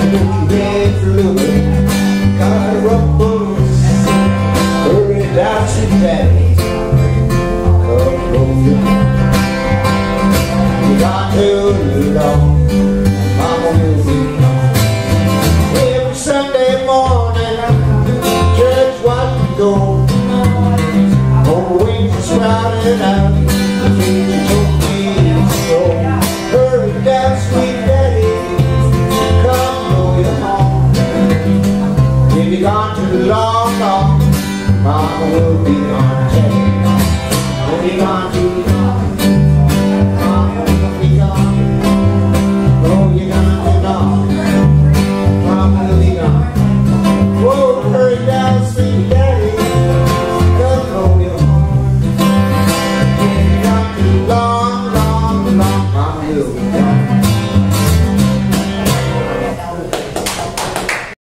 Red fluid, got a ruffles. Hurry down to daddy, come over. You got too long, mama will be gone. Every Sunday morning, church watch go. On the wings are sprouting out, the trees told me so. Hurry down, sweet daddy, come blow your horn. If you're gone too long, mama will be on daddy.